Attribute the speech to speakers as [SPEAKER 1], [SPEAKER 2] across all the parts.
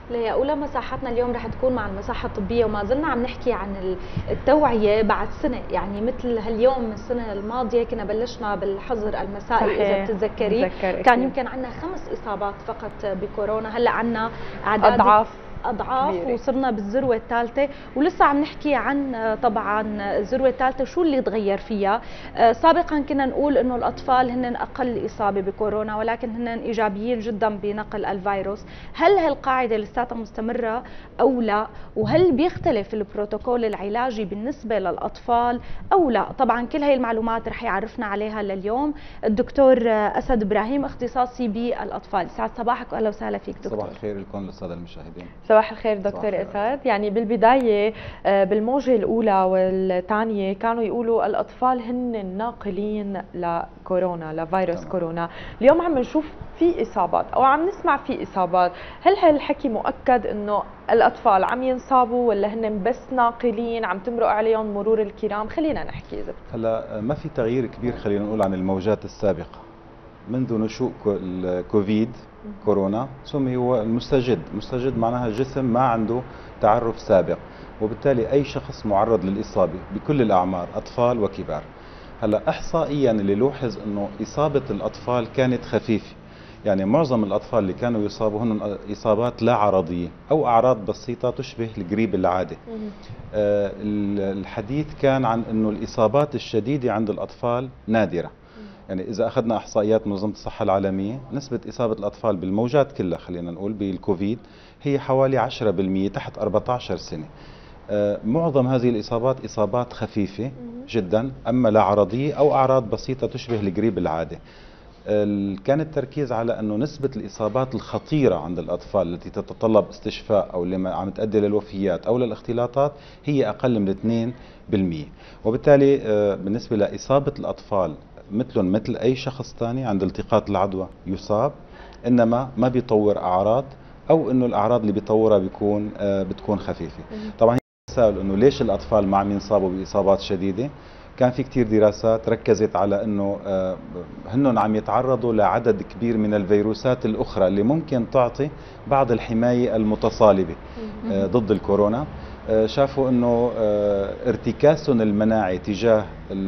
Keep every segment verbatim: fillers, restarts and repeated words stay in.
[SPEAKER 1] ليا أولى مساحتنا اليوم رح تكون مع المساحة الطبية، وما زلنا عم نحكي عن التوعية بعد سنة، يعني مثل هاليوم من السنة الماضية كنا بلشنا بالحظر المسائي إذا بتتذكري، كان يمكن عندنا خمس إصابات فقط بكورونا، هلا عندنا أعداد
[SPEAKER 2] أضعاف
[SPEAKER 1] اضعاف
[SPEAKER 2] كبيرة.
[SPEAKER 1] وصرنا بالذروه الثالثه، ولسه عم نحكي عن طبعا الذروه الثالثه شو اللي تغير فيها. سابقا كنا نقول انه الاطفال هن اقل اصابه بكورونا، ولكن هن ايجابيين جدا بنقل الفيروس. هل هالقاعده لساتها مستمره او لا؟ وهل بيختلف البروتوكول العلاجي بالنسبه للاطفال او لا؟ طبعا كل هي المعلومات رح يعرفنا عليها لليوم الدكتور اسد ابراهيم، اختصاصي بالاطفال. سعد صباحك واهلا وسهلا فيك دكتور.
[SPEAKER 3] صباح الخير لكم للساده المشاهدين.
[SPEAKER 2] صباح الخير دكتور اسد. يعني بالبدايه بالموجه الاولى والثانيه كانوا يقولوا الاطفال هن الناقلين لكورونا، لفيروس طبعا. كورونا، اليوم عم نشوف في اصابات او عم نسمع في اصابات، هل هالحكي مؤكد انه الاطفال عم ينصابوا ولا هن بس ناقلين عم تمرق عليهم مرور الكرام؟ خلينا نحكي اذا
[SPEAKER 3] هلا ما في تغيير كبير خلينا نقول عن الموجات السابقه. منذ نشوء الكوفيد كورونا سمي هو المستجد، مستجد معناها الجسم ما عنده تعرف سابق، وبالتالي اي شخص معرض للاصابه بكل الاعمار اطفال وكبار. هلا احصائيا اللي لوحظ انه اصابه الاطفال كانت خفيفه، يعني معظم الاطفال اللي كانوا يصابوا هن اصابات لا عرضيه او اعراض بسيطه تشبه القريب العادي. آه الحديث كان عن انه الاصابات الشديده عند الاطفال نادره. يعني إذا أخذنا إحصائيات منظمة الصحة العالمية، نسبة إصابة الأطفال بالموجات كلها خلينا نقول بالكوفيد هي حوالي عشرة بالمئة تحت أربعة عشر سنة. آه معظم هذه الإصابات إصابات خفيفة جدا، أما لا عرضية أو أعراض بسيطة تشبه القريب العادي. آه كان التركيز على أنه نسبة الإصابات الخطيرة عند الأطفال التي تتطلب استشفاء أو اللي عم تؤدي للوفيات أو للاختلاطات هي أقل من اثنين بالمئة، وبالتالي آه بالنسبة لإصابة الأطفال مثلهم مثل أي شخص ثاني عند التقاط العدوى يصاب، إنما ما بيطور أعراض أو إنه الأعراض اللي بيطورها بيكون آه بتكون خفيفة. طبعا سأل إنه ليش الأطفال ما عم ينصابوا بإصابات شديدة؟ كان في كتير دراسات ركزت على إنه آه هنن عم يتعرضوا لعدد كبير من الفيروسات الأخرى اللي ممكن تعطي بعض الحماية المتصالبة آه ضد الكورونا. شافوا انه ارتكاسهم المناعي تجاه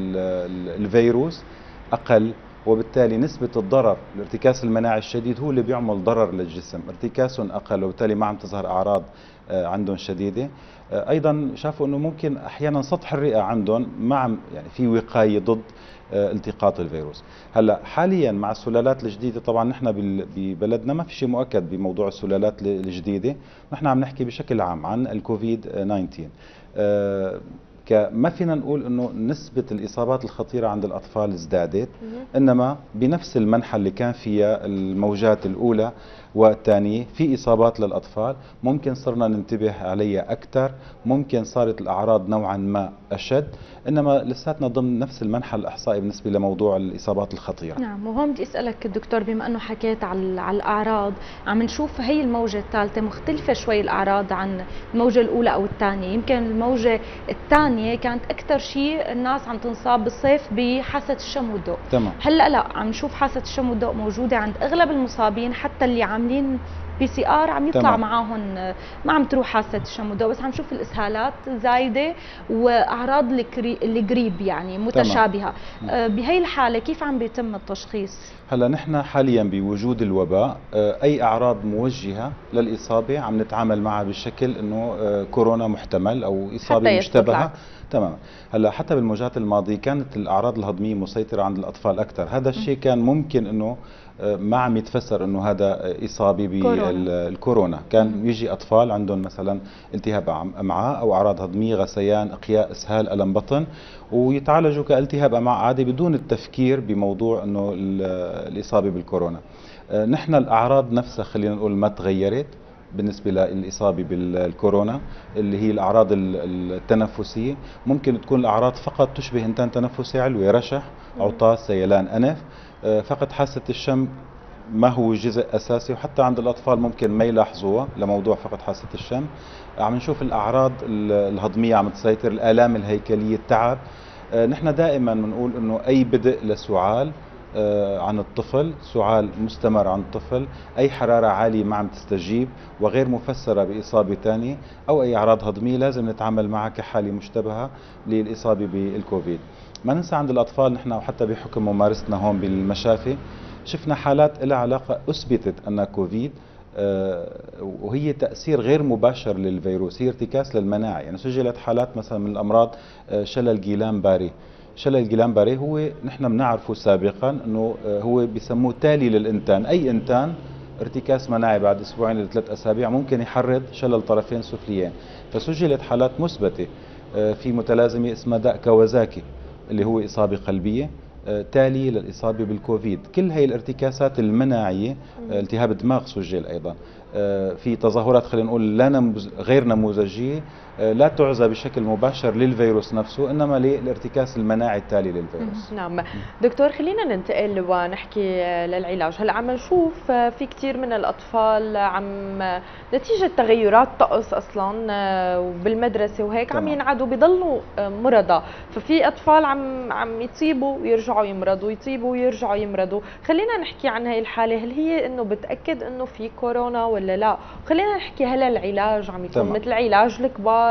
[SPEAKER 3] الفيروس اقل، وبالتالي نسبة الضرر، الارتكاس المناعي الشديد هو اللي بيعمل ضرر للجسم، ارتكاسهم اقل وبالتالي ما عم تظهر اعراض عندهم شديدة. ايضا شافوا انه ممكن احيانا سطح الرئة عندهم ما عم يعني في وقاية ضد التقاط الفيروس. هلا حاليا مع السلالات الجديده، طبعا نحن ببلدنا ما في شيء مؤكد بموضوع السلالات الجديده، نحن عم نحكي بشكل عام عن الكوفيد تسعة عشر. أه ما فينا نقول انه نسبه الاصابات الخطيره عند الاطفال ازدادت، انما بنفس المنحى اللي كان فيها الموجات الاولى والثانيه في اصابات للاطفال، ممكن صرنا ننتبه عليها اكثر، ممكن صارت الاعراض نوعا ما اشد، انما لساتنا ضمن نفس المنحى الاحصائي بالنسبه لموضوع الاصابات الخطيره.
[SPEAKER 1] نعم، وهون بدي اسالك دكتور، بما انه حكيت على على الاعراض، عم نشوف هي الموجه الثالثه مختلفه شوي الاعراض عن الموجه الاولى او الثانيه. يمكن الموجه الثانيه كانت اكثر شيء الناس عم تنصاب بالصيف بحاسه الشم والذوق.
[SPEAKER 3] تمام.
[SPEAKER 1] هلا لا، عم نشوف حاسه الشم والذوق موجوده عند اغلب المصابين، حتى اللي عاملين بي سي ار عم يطلع تمام. معاهم ما عم تروح حاسه الشم والذوق، بس عم نشوف الاسهالات زايده واعراض القريب يعني متشابهه. تمام. بهي الحاله كيف عم بيتم التشخيص؟
[SPEAKER 3] هلا نحن حاليا بوجود الوباء اي اعراض موجهه للاصابه عم نتعامل معها بشكل انه كورونا محتمل او اصابه مشتبهه. تمام. هلا حتى بالموجات الماضيه كانت الاعراض الهضميه مسيطره عند الاطفال اكثر، هذا الشيء كان ممكن انه ما عم يتفسر انه هذا اصابه بالكورونا، كان يجي اطفال عندهم مثلا التهاب امعاء او اعراض هضميه، غثيان، اقياء، اسهال، الم بطن، ويتعالجوا كالتهاب امعاء عادي بدون التفكير بموضوع انه الاصابه بالكورونا. نحن الاعراض نفسها خلينا نقول ما تغيرت بالنسبة للإصابة بالكورونا، اللي هي الأعراض التنفسية، ممكن تكون الأعراض فقط تشبه إنتان تنفسي علوي، رشح، عطاس، سيلان أنف. فقط حاسة الشم ما هو جزء أساسي، وحتى عند الأطفال ممكن ما يلاحظوها لموضوع فقط حاسة الشم. عم نشوف الأعراض الهضمية عم تسيطر، الآلام الهيكلية، التعب. نحن دائما بنقول إنه أي بدء لسعال عن الطفل، سعال مستمر عن الطفل، أي حرارة عالية ما عم تستجيب وغير مفسرة بإصابة ثانية، أو أي أعراض هضمية لازم نتعامل معها كحالة مشتبهة للإصابة بالكوفيد. ما ننسى عند الأطفال نحن وحتى بحكم ممارستنا هون بالمشافي شفنا حالات لها علاقة أثبتت أنها كوفيد، وهي تأثير غير مباشر للفيروس، هي ارتكاز للمناعة. يعني سجلت حالات مثلا من الأمراض شلل جيلان باري. شلل جيلان باري هو نحن بنعرفه سابقا انه هو بيسموه تالي للانتان، اي انتان ارتكاز مناعي بعد اسبوعين لثلاث اسابيع ممكن يحرض شلل طرفين سفليين. فسجلت حالات مثبته في متلازمه اسمها داء كوازاكي اللي هو اصابه قلبيه تالي للاصابه بالكوفيد. كل هي الارتكاسات المناعيه، التهاب الدماغ سجل ايضا، في تظاهرات خلينا نقول لا نموز غير نموذجيه لا تعزى بشكل مباشر للفيروس نفسه، انما للارتكاز المناعي التالي للفيروس.
[SPEAKER 2] نعم دكتور، خلينا ننتقل ونحكي للعلاج. هلا عم نشوف في كثير من الاطفال عم نتيجه تغيرات طقس اصلا وبالمدرسه وهيك عم ينعدوا بيضلوا مرضى، ففي اطفال عم عم يصيبوا ويرجعوا يمرضوا، يصيبوا ويرجعوا يمرضوا. خلينا نحكي عن هي الحاله، هل هي انه بتاكد انه في كورونا ولا لا؟ خلينا نحكي هل العلاج عم يكون مثل علاج الكبار،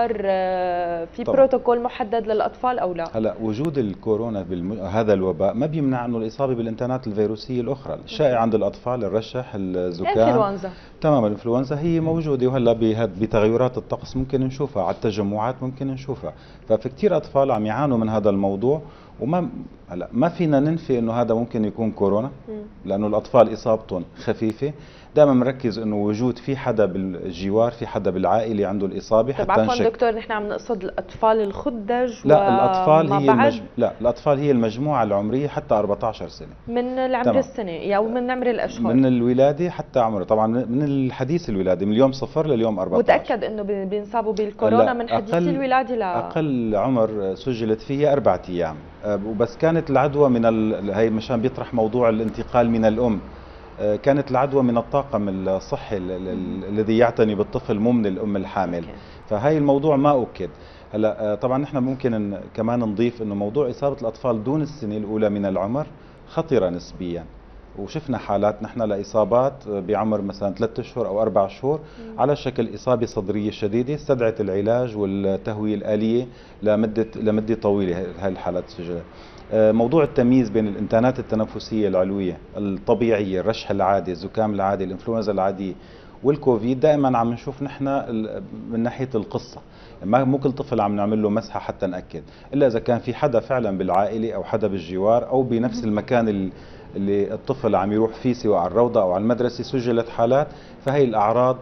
[SPEAKER 2] في طبعا بروتوكول محدد للاطفال او لا؟
[SPEAKER 3] هلا وجود الكورونا بالم... هذا الوباء ما بيمنع انه الاصابه بالانتانات الفيروسيه الاخرى الشائعه عند الاطفال، الرشح، الزكام،
[SPEAKER 2] الانفلونزا.
[SPEAKER 3] تمام، الانفلونزا هي موجوده، وهلا بتغيرات الطقس ممكن نشوفها، على التجمعات ممكن نشوفها. ففي كثير اطفال عم يعانوا من هذا الموضوع، وما هلا ما فينا ننفي انه هذا ممكن يكون كورونا لانه الاطفال اصابتهم خفيفه. دائما بنركز انه وجود في حدا بالجوار، في حدا بالعائله عنده الاصابه حتى
[SPEAKER 2] طبعا.
[SPEAKER 3] نشك.
[SPEAKER 2] دكتور نحن عم نقصد الاطفال الخدج؟
[SPEAKER 3] لا الاطفال هي
[SPEAKER 2] بعد
[SPEAKER 3] المج... لا الاطفال هي المجموعه العمريه حتى أربعة عشر سنه
[SPEAKER 2] من العمر السنه او من عمر الاشهر،
[SPEAKER 3] من الولاده حتى عمره، طبعا من الحديث الولاده من اليوم صفر لليوم أربعة عشر.
[SPEAKER 2] متاكد انه بينصابوا بالكورونا من حديث الولاده؟ لا،
[SPEAKER 3] اقل عمر سجلت فيه اربعة ايام، وبس كانت العدوى من ال... هي مشان بيطرح موضوع الانتقال من الام، كانت العدوى من الطاقم الصحي الذي يعتني بالطفل مو من الام الحامل. فهي الموضوع ما اكد. هلا طبعا نحن ممكن كمان نضيف انه موضوع اصابه الاطفال دون السنه الاولى من العمر خطره نسبيا، وشفنا حالات نحن لاصابات بعمر مثلا ثلاثة اشهر او اربع شهور على شكل اصابه صدريه شديده استدعت العلاج والتهويه الاليه لمده لمده طويله. هاي الحالات سجلت. موضوع التمييز بين الانتانات التنفسيه العلويه الطبيعيه، الرشح العادي، الزكام العادي، الانفلونزا العاديه والكوفيد، دائما عم نشوف نحن من ناحيه القصه، ما مو كل طفل عم نعمل له مسحه حتى ناكد، الا اذا كان في حدا فعلا بالعائله او حدا بالجوار او بنفس المكان اللي الطفل عم يروح فيه سواء على الروضه او على المدرسه سجلت حالات. فهي الاعراض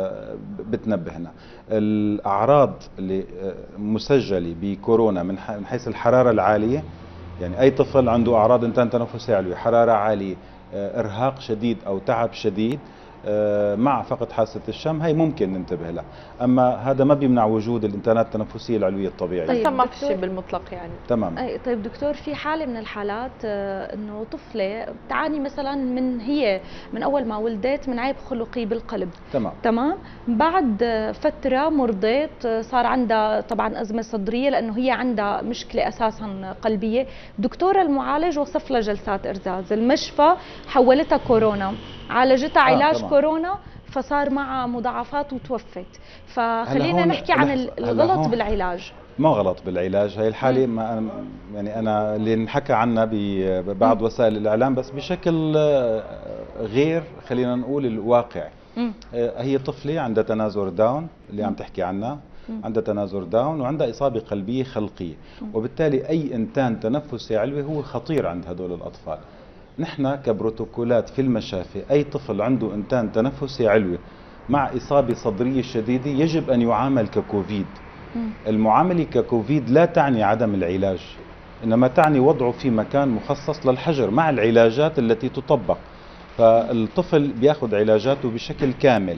[SPEAKER 3] بتنبهنا. الاعراض اللي مسجله بكورونا من حيث الحراره العاليه، يعني اي طفل عنده اعراض انتان تنفسيه علويه، حراره عاليه، ارهاق شديد او تعب شديد مع فقد حاسه الشم، هي ممكن ننتبه لها. اما هذا ما بيمنع وجود الانتانات التنفسيه العلويه الطبيعيه.
[SPEAKER 2] طيب ما في شيء بالمطلق يعني.
[SPEAKER 3] تمام.
[SPEAKER 1] أي طيب دكتور، في حاله من الحالات انه طفله بتعاني مثلا من هي من اول ما ولدت من عيب خلقي بالقلب.
[SPEAKER 3] تمام.
[SPEAKER 1] تمام. بعد فتره مرضت صار عندها طبعا ازمه صدريه لانه هي عندها مشكله اساسا قلبيه، دكتور المعالج وصف لها جلسات ارزاز، المشفى حولتها كورونا، عالجتها علاج آه كورونا فصار معها مضاعفات وتوفت. فخلينا نحكي عن الغلط بالعلاج.
[SPEAKER 3] ما غلط بالعلاج، هي الحاله ما يعني انا اللي انحكى عنها ببعض وسائل الاعلام بس بشكل غير خلينا نقول الواقع. هي طفله عندها تنازر داون اللي عم تحكي عنها، عندها تنازر داون وعندها اصابه قلبيه خلقيه، وبالتالي اي انتان تنفسي علوي هو خطير عند هدول الاطفال. نحن كبروتوكولات في المشافي اي طفل عنده انتان تنفسي علوي مع اصابه صدريه شديده يجب ان يعامل ككوفيد. المعامله ككوفيد لا تعني عدم العلاج، انما تعني وضعه في مكان مخصص للحجر مع العلاجات التي تطبق. فالطفل بياخذ علاجاته بشكل كامل.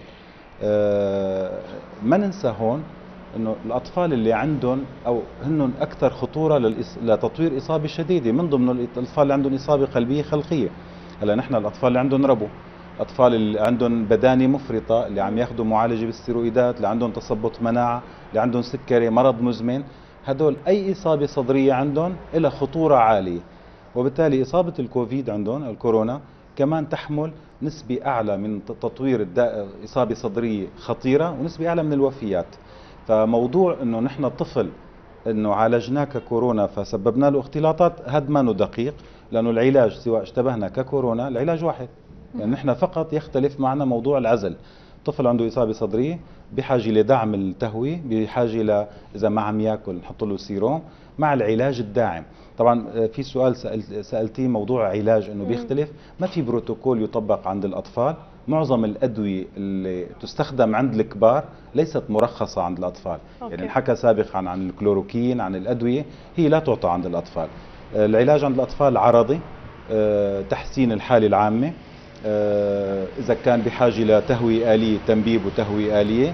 [SPEAKER 3] ما ننسى هون انه الاطفال اللي عندهم او هن اكثر خطوره للإص... لتطوير اصابه شديده، من ضمن الاطفال اللي عندهم اصابه قلبيه خلقيه. هلا نحن الاطفال اللي عندهم ربو، اطفال اللي عندهم بدانه مفرطه، اللي عم ياخذوا معالجه بالستيرويدات، اللي عندهم تثبط مناعه، اللي عندهم سكري، مرض مزمن، هدول اي اصابه صدريه عندهم لها خطوره عاليه. وبالتالي اصابه الكوفيد عندهم الكورونا كمان تحمل نسبه اعلى من تطوير الدا... اصابه صدريه خطيره ونسبه اعلى من الوفيات. فموضوع انه نحن الطفل انه عالجناه ككورونا فسببنا له اختلاطات، هذا ما دقيق، لانه العلاج سواء اشتبهنا ككورونا العلاج واحد، يعني نحن فقط يختلف معنا موضوع العزل. طفل عنده اصابه صدريه بحاجه لدعم التهويه، بحاجه ل اذا ما عم ياكل نحط له سيروم مع العلاج الداعم. طبعا في سؤال سأل سالتيه موضوع علاج انه بيختلف، ما في بروتوكول يطبق عند الاطفال، معظم الادويه اللي تستخدم عند الكبار ليست مرخصه عند الاطفال. أوكي. يعني انحكى سابقا عن الكلوروكين، عن الادويه هي لا تعطى عند الاطفال. العلاج عند الاطفال عرضي، تحسين الحاله العامه، إذا كان بحاجة لتهوية آلية تنبيب وتهوية آلية،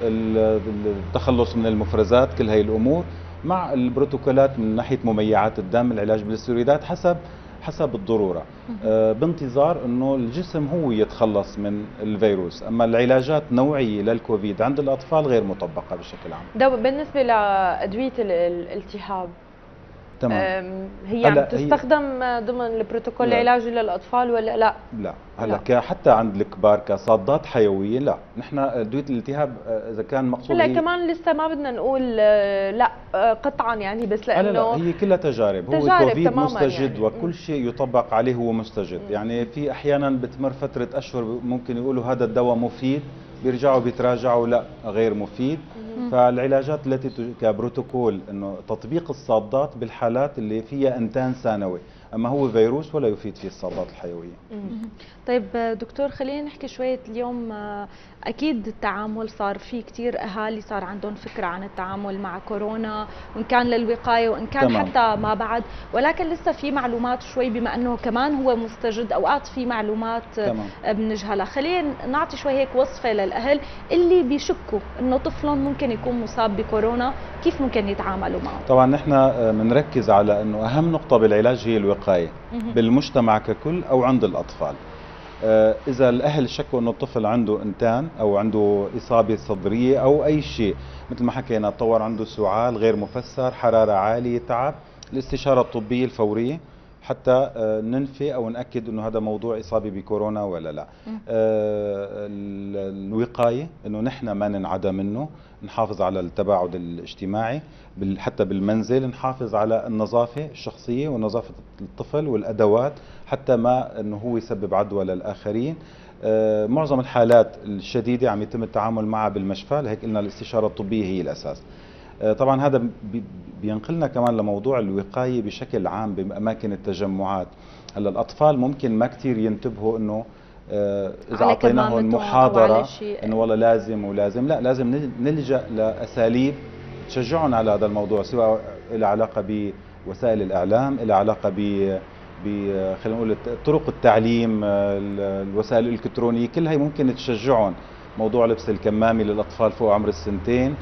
[SPEAKER 3] التخلص من المفرزات، كل هاي الأمور مع البروتوكولات من ناحية مميعات الدم، العلاج بالستيرويدات حسب حسب الضرورة، بانتظار أنه الجسم هو يتخلص من الفيروس. أما العلاجات نوعية للكوفيد عند الأطفال غير مطبقة بشكل عام.
[SPEAKER 2] ده بالنسبة لأدوية الالتهاب
[SPEAKER 3] تمام.
[SPEAKER 2] هي عم تستخدم ضمن البروتوكول العلاجي للاطفال ولا لا؟
[SPEAKER 3] لا هلا حتى عند الكبار كصادات حيويه لا، نحن ادويه الالتهاب اذا كان مقصود
[SPEAKER 2] لا كمان لسه ما بدنا نقول لا قطعا يعني، بس لانه
[SPEAKER 3] لا, لا هي كلها تجارب، هو
[SPEAKER 2] تجارب
[SPEAKER 3] كوفيد مستجد
[SPEAKER 2] يعني.
[SPEAKER 3] وكل شيء يطبق عليه هو مستجد. م. يعني في احيانا بتمر فتره اشهر ممكن يقولوا هذا الدواء مفيد، بيرجعوا بيتراجعوا لا غير مفيد. فالعلاجات التي كبروتوكول انه تطبيق الصادات بالحالات اللي فيها انتان ثانوي، اما هو فيروس ولا يفيد فيه الصادات الحيويه.
[SPEAKER 1] طيب دكتور خلينا نحكي شويه اليوم. اكيد التعامل صار في كثير اهالي صار عندهم فكره عن التعامل مع كورونا، وان كان للوقايه وان كان تمام. حتى ما بعد، ولكن لسه في معلومات شوي بما انه كمان هو مستجد، اوقات في معلومات بنجهلها. خلينا نعطي شوي هيك وصفه للاهل اللي بيشكوا انه طفلهم ممكن يكون مصاب بكورونا، كيف ممكن يتعاملوا معه؟
[SPEAKER 3] طبعا نحن بنركز على انه اهم نقطه بالعلاج هي الوقايه بالمجتمع ككل او عند الاطفال. إذا الأهل شكوا أنه الطفل عنده إنتان أو عنده إصابة صدرية أو أي شيء مثل ما حكينا، تطور عنده سعال غير مفسر، حرارة عالية، تعب، الاستشارة الطبية الفورية حتى ننفي أو نأكد أنه هذا موضوع إصابة بكورونا ولا لا. الوقاية أنه نحن ما ننعدى منه، نحافظ على التباعد الاجتماعي حتى بالمنزل، نحافظ على النظافة الشخصية ونظافة الطفل والأدوات حتى ما أنه هو يسبب عدوى للآخرين. معظم الحالات الشديدة عم يتم التعامل معها بالمشفى، لهيك قلنا الاستشارة الطبية هي الأساس. طبعا هذا بينقلنا كمان لموضوع الوقاية بشكل عام بأماكن التجمعات. هلا الأطفال ممكن ما كثير ينتبهوا أنه إذا أعطيناهم محاضرة أنه والله لازم ولازم، لا، لازم نلجأ لأساليب تشجعهم على هذا الموضوع، سواء له علاقة بوسائل الإعلام، له علاقة ب خلينا نقول طرق التعليم، الوسائل الإلكترونية، كل هي ممكن تشجعهم. موضوع لبس الكمامة للأطفال فوق عمر السنتين،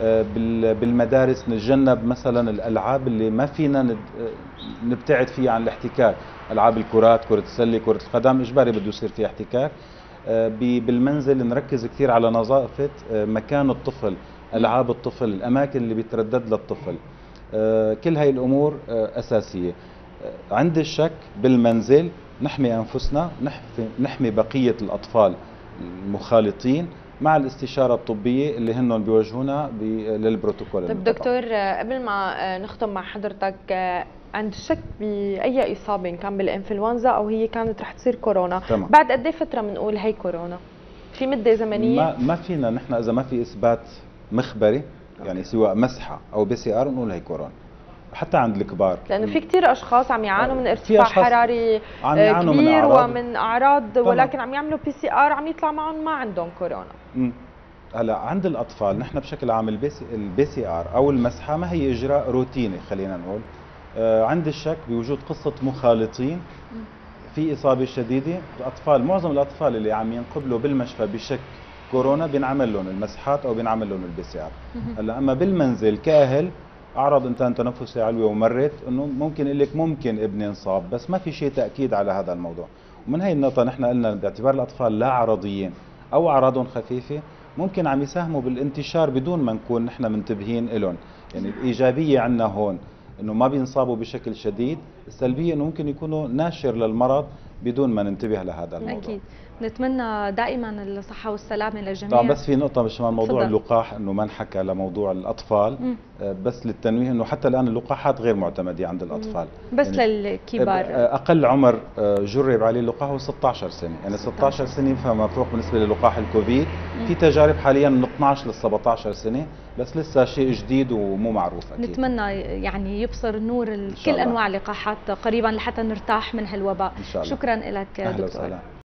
[SPEAKER 3] بالمدارس نتجنب مثلا الألعاب اللي ما فينا نبتعد فيها عن الاحتكاك، ألعاب الكرات، كرة السلة، كرة القدم، إجباري بده يصير فيها احتكاك. بالمنزل نركز كثير على نظافة مكان الطفل، ألعاب الطفل، الأماكن اللي بيتردد للطفل، كل هاي الأمور أساسية. عند الشك بالمنزل نحمي أنفسنا، نحمي بقية الأطفال المخالطين مع الاستشارة الطبية اللي هن بيوجهونا للبروتوكول.
[SPEAKER 2] طيب دكتور قبل ما نختم مع حضرتك، عند الشك بأي إصابة إن كان بالإنفلونزا أو هي كانت رح تصير كورونا، تمام. بعد قد ايه فترة بنقول هي كورونا؟ في مدة زمنية؟
[SPEAKER 3] ما ما فينا نحن إذا ما في إثبات مخبري يعني سواء مسحة أو بي سي آر نقول هي كورونا. حتى عند الكبار،
[SPEAKER 2] لانه في كثير اشخاص عم يعانوا من ارتفاع حراري كبير من أعراض ومن اعراض، ولكن عم يعملوا بي سي ار عم يطلع معهم ما عندهم كورونا. امم
[SPEAKER 3] هلا عند الاطفال نحن بشكل عام البي سي ار او المسحه ما هي اجراء روتيني، خلينا نقول. آه عند الشك بوجود قصه مخالطين في اصابه شديده، الاطفال معظم الاطفال اللي عم ينقبلوا بالمشفى بشك كورونا بينعمل لهم المسحات او بينعمل لهم البي سي ار. هلا اما بالمنزل كاهل اعراض انتان تنفسي علوي ومرت، انه ممكن يقول لك ممكن ابني انصاب، بس ما في شيء تاكيد على هذا الموضوع. ومن هي النقطه نحن قلنا باعتبار الاطفال لا عرضيين او اعراضهم خفيفه ممكن عم يساهموا بالانتشار بدون ما نكون نحن منتبهين لهم. يعني الايجابيه عندنا هون انه ما بينصابوا بشكل شديد، السلبيه انه ممكن يكونوا ناشر للمرض بدون ما ننتبه لهذا الموضوع.
[SPEAKER 1] اكيد، نتمنى دائما الصحه والسلامه للجميع.
[SPEAKER 3] طبعا بس في نقطه مش مع موضوع
[SPEAKER 1] فضل.
[SPEAKER 3] اللقاح، انه ما انحكى لموضوع الاطفال. مم. بس للتنويه انه حتى الان اللقاحات غير معتمده عند الاطفال.
[SPEAKER 1] مم. بس
[SPEAKER 3] يعني
[SPEAKER 1] للكبار
[SPEAKER 3] اقل عمر جرب عليه اللقاح هو ستة عشر سنه، يعني ستة عشر سنه فما فوق بالنسبه للقاح الكوفيد. مم. في تجارب حاليا من اثني عشر ل سبعة عشر سنه، بس لسه شيء جديد ومو معروف اكيد.
[SPEAKER 1] نتمنى يعني يبصر نور كل انواع اللقاحات قريبا لحتى نرتاح من هالوباء.
[SPEAKER 3] إن شاء الله.
[SPEAKER 1] شكرا لك دكتور.